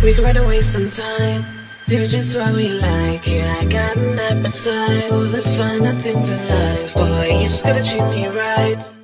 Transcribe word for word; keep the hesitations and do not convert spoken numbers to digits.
We can run away sometime. Do just what we like. Yeah, I got an appetite for the finer things in life. Boy, you just gotta treat me right.